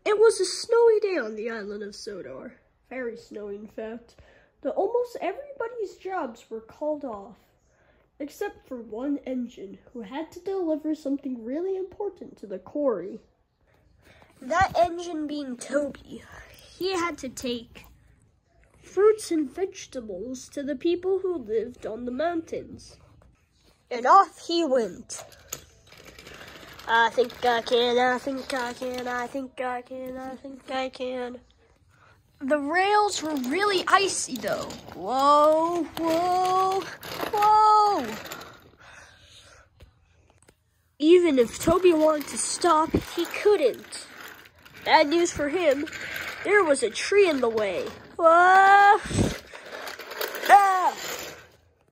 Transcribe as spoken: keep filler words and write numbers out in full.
It was a snowy day on the island of Sodor. Very snowy, in fact. That almost everybody's jobs were called off, except for one engine who had to deliver something really important to the quarry. That engine being Toby. He had to take fruits and vegetables to the people who lived on the mountains. And off he went. I think I can, I think I can, I think I can, I think I can. The rails were really icy though. Whoa, whoa, whoa. Even if Toby wanted to stop, he couldn't. Bad news for him, there was a tree in the way. Whoa.